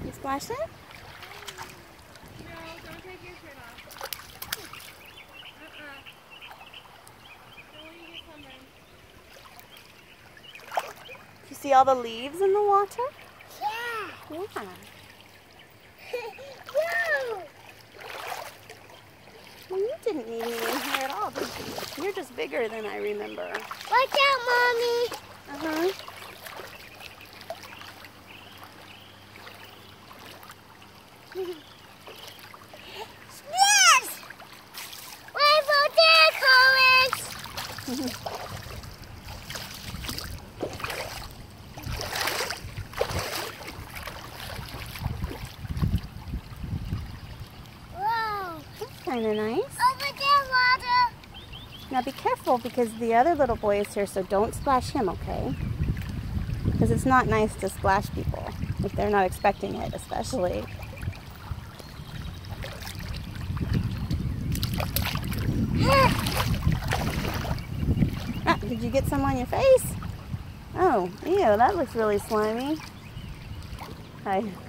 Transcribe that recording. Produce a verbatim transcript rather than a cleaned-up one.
You splash it? No, don't take your shirt off. Uh-uh. Don't want you to get sunburned. You see all the leaves in the water? Yeah. Yeah. Whoa. Well, you didn't need me in here at all, did you? You're just bigger than I remember. Watch out, Mommy. Uh-huh. Yes! Wait for deer, Collins! Whoa! That's kind of nice. Over there, water! Now be careful because the other little boy is here, so don't splash him, okay? Because it's not nice to splash people if they're not expecting it, especially. Ah, did you get some on your face? Oh, ew, that looks really slimy. Hi.